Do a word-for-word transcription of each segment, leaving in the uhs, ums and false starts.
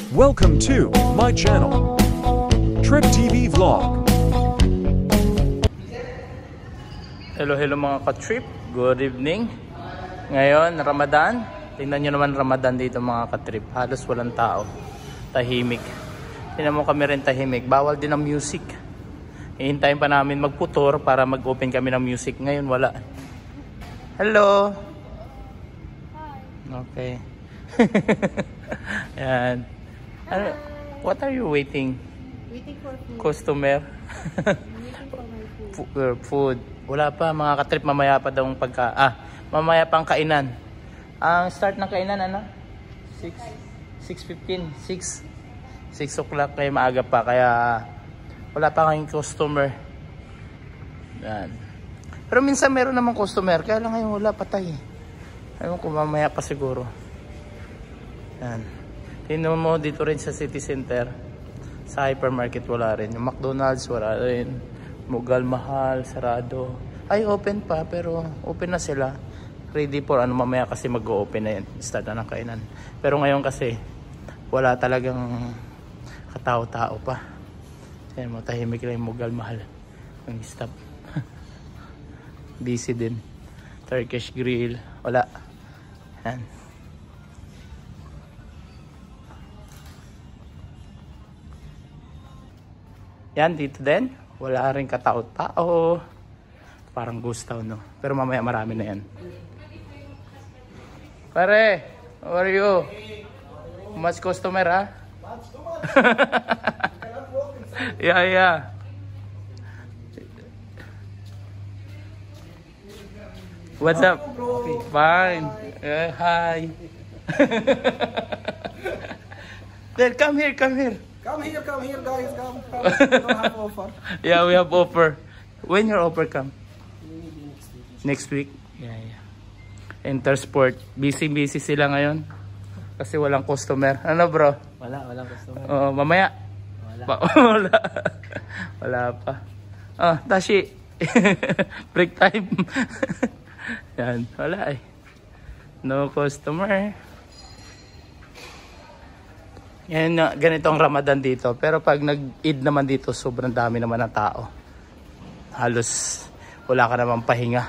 Welcome to my channel, Trip T V Vlog. Hello, hello mga ka-trip. Good evening. Ngayon, Ramadan. Tingnan nyo naman Ramadan dito mga ka-trip. Halos walang tao. Tahimik. Tingnan mo kami rin tahimik. Bawal din ang music. Hihintayin pa namin magputor para mag-open kami ng music. Ngayon wala. Hello. Okay. Yan. Ano, what are you waiting? Waiting for food. Customer? Waiting for my food. F food. Wala pa mga ka-trip, mamaya pa daw pagka... Ah, mamaya pang kainan. Ang start ng kainan ano? six fifteen. six six o'clock kayo, maaga pa. Kaya wala pa kayong customer. Yan. Pero minsan meron namang customer. Kaya lang ngayon wala, patay. Ayun ko, mamaya pa siguro. Yan. Tingnan mo dito rin sa city center. Sa hypermarket wala rin. Yung McDonald's wala rin. Mughal Mahal, sarado. Ay, open pa, pero open na sila. Ready for ano, mamaya kasi mag-open na yun. Start na ng kainan. Pero ngayon kasi, wala talagang katao-tao pa. Ayan mo, tahimik lang yung Mughal Mahal. Ang stop. Busy din. Turkish grill, wala. Ayan. Yan, dito din. Wala rin katao-tao. Parang ghost town, no? Pero mamaya marami na yan. Pare, how are you? Mas customer, ha? Yeah, yeah. What's up? Fine. Uh, hi. Then come here, come here. Come here, come here, guys. Come, come. We don't have offer. Yeah, we have offer. When your offer come? Next week. Yeah, yeah. Intersport. Busy, busy sila ngayon. Kasi walang customer. Ano, bro? Wala, walang customer. Oh, mamaya. Wala. Pa wala. Wala pa. Ah, Tashi. Break time. Yan, wala eh. No customer. Yan, ganito ang Ramadan dito. Pero pag nag-Eid naman dito, sobrang dami naman ng tao. Halos wala ka namang pahinga.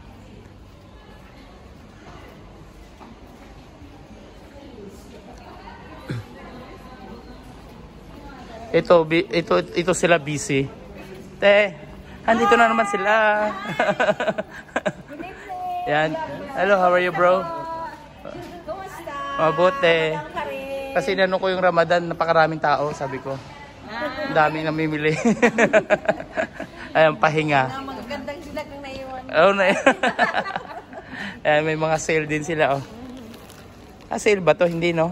Ito, ito, ito sila busy. Te, andito na naman sila. Yan. Hello, how are you, bro? Kumusta? Mabuti. Madam ka rin. Kasi inano ko yung Ramadan, napakaraming tao, sabi ko. Ang daming namimili. Ayan, pahinga. Ang magagandang silag ng naiwan. Oh, na. Ayan, may mga sale din sila, oh. Ah, sale ba to? Hindi, no?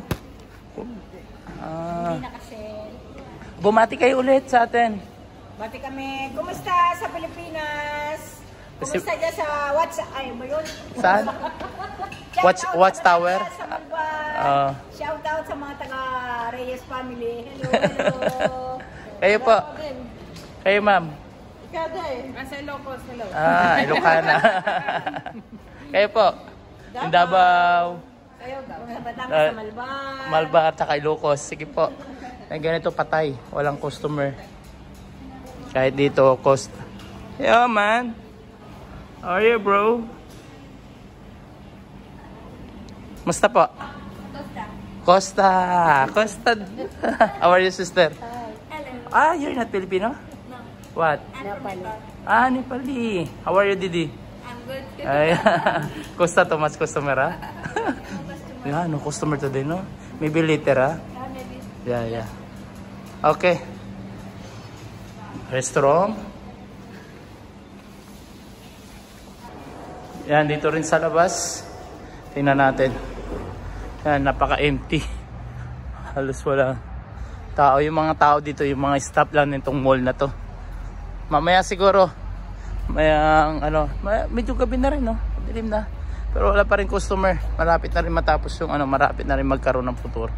Ah. Hindi nakasel. Bumati kayo ulit sa atin. Bati kami. Kumusta sa Pilipinas? Kasi- Kumusta dyan sa WhatsApp? Ay, mo yun? Saan? Shout Watch, out watch sa mga tower? taga- Sa Malba. Ah. Shout out sa mga taga Reyes family. Hello, hello. Kayo po. Kayo, ma'am. Ikaw din. Nasa Ilocos, hello. Ah, Ilocana. Kayo po. Yung Davao. Kayo, sa Batangas, Ah, sa Malba. Malba at saka Ilocos. Sige po. Na ganito patay. Walang customer. Kahit dito, cost. Yeah, man. How are you, bro? Musta po? Costa. Costa. How are you, sister? Hello. Ah, you're not Filipino? No. What? Nepali. Ah, Nepali. How are you, Didi? I'm good. Ay, Costa to, mas customer, ha? Yeah, no customer today, no? Maybe later, ha? Yeah, yeah. Okay. Restaurant. Yan, dito rin sa labas. Tingnan natin. Yan, napaka-empty. Halos wala tao. Yung mga tao dito, yung mga staff lang nitong mall na to. Mamaya siguro, mayang ano, may, medyo gabi na rin, no? Dilim na. Pero wala pa rin customer. Malapit na rin matapos yung ano, malapit na rin magkaroon ng futuro.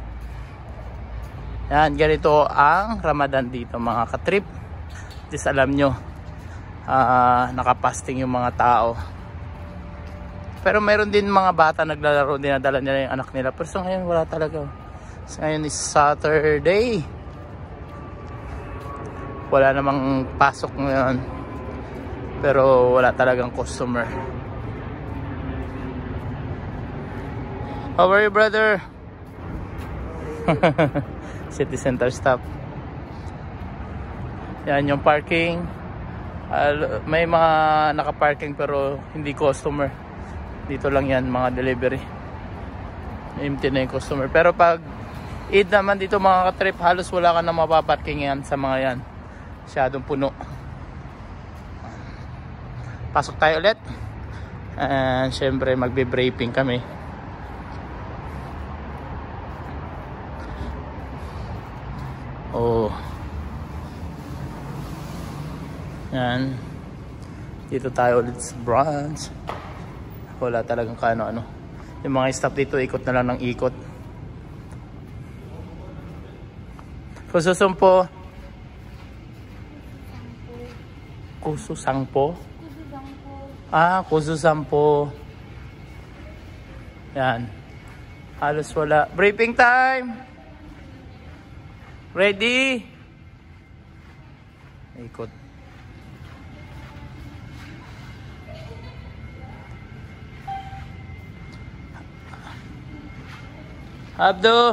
Yan, ganito ang Ramadan dito mga ka-trip. Just alam nyo, uh, nakapasting yung mga tao. Pero meron din mga bata naglalaro, dinadala nila yung anak nila. Pero so ngayon wala talaga. Ngayon is Saturday. Wala namang pasok ngayon. Pero wala talagang customer. How are you, brother? City Center stop. Yan yung parking. Uh, may mga naka-parking pero hindi customer. Dito lang yan, mga delivery. Empty na yung customer. Pero pag Eid naman dito mga ka-trip, halos wala ka na mapaparking yan sa mga yan. Masyadong puno. Pasok tayo ulit. And syempre magbe-briefing kami. Oh. Yan. Dito tayo ulit sa branch. Wala talagang kano-ano. Yung mga staff dito ikot na lang ng ikot. Kususumpo. Kususangpo. Ah, kususampo. Yan. Halos wala. Briefing time. Ready? Ikot. Abdo.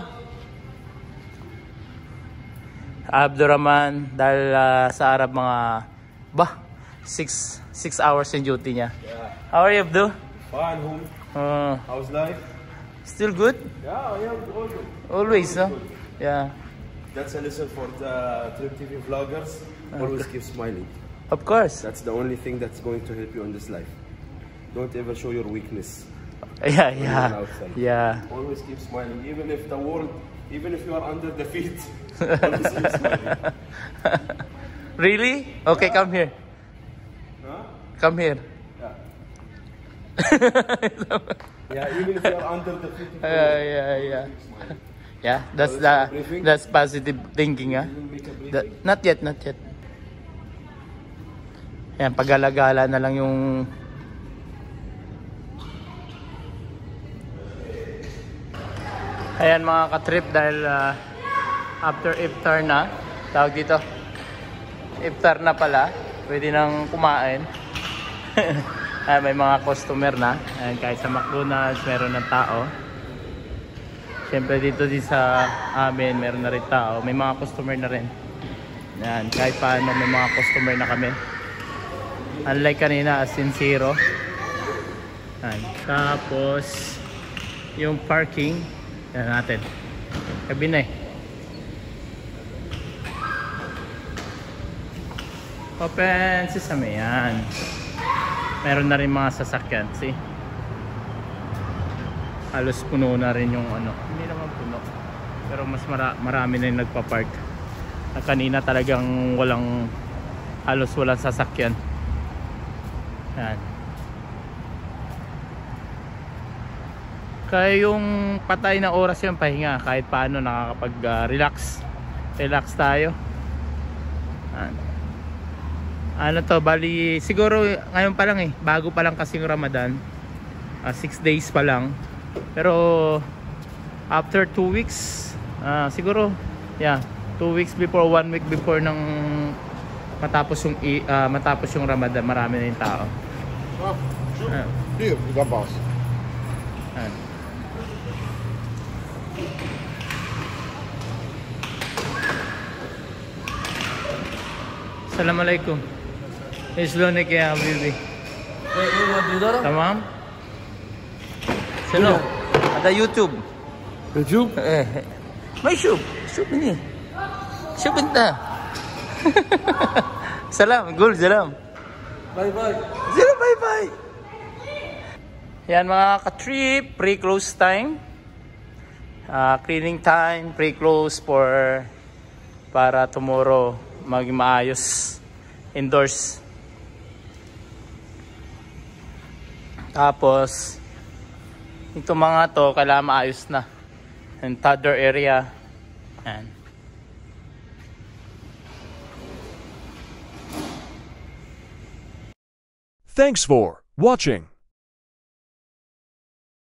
Abdurrahman dahil uh, sa Arab mga bah six six hours in duty niya. Yeah. How are you, Abdo? Fine, home. Uh, How's life? still good? Yeah, yeah, all good. Always, no? Yeah. That's a lesson for the Trip T V vloggers. Always keep smiling. Of course. That's the only thing that's going to help you in this life. Don't ever show your weakness. Yeah, when yeah. you're outside. Yeah. Always keep smiling, even if the world, even if you are under the feet. Always keep smiling. Really? Okay, come here. Huh? Come here. Yeah. Yeah, even if you are under the feet. Yeah, yeah, yeah. Yeah, that's the that's positive thinking, ah. That, not yet, not yet. Yan, paggalagala na lang yung ayan mga ka-trip dahil uh, after iftar na, tawag dito iftar na pala, pwede nang kumain. Ay, may mga customer na. Ayan, kahit sa McDonald's meron ng tao. Siyempre dito din sa amin meron na rin tao, may mga customer na rin. Ayan, kahit paano may mga customer na kami. Unlike kanina, as in zero. Ayan. Tapos yung parking yan natin, kabi na eh. Open sesame. Yan, meron na rin mga sasakyan. See, halos puno na rin yung ano, hindi naman puno pero mas mara marami na yung nagpa-park. Na kanina talagang walang, halos walang sasakyan. Yan. Kaya yung patay na oras yung pahinga, kahit paano nakakapag uh, relax relax tayo. Yan. Ano to, bali siguro ngayon pa lang eh, bago pa lang kasing Ramadan, uh, six days pa lang. Pero after two weeks, uh, siguro yeah, two weeks before, one week before ng matapos yung uh, matapos yung Ramadan, marami na yung tao. Ah, sure. Ah. Here, you got boss. Yan. Assalamualaikum. Islonik ya habibi. Tamam? Sino? Ada YouTube. YouTube? Eh. May shub. Shub ini. Shub inta. Salam, gul salam. Bye bye. Zero bye bye. Yan mga ka-trip, pre-close time. Uh, cleaning time, pre-close for para tomorrow maging maayos indoors. Tapos ito mga to kailangan maayos na. And toddler area. Yan. Thanks for watching.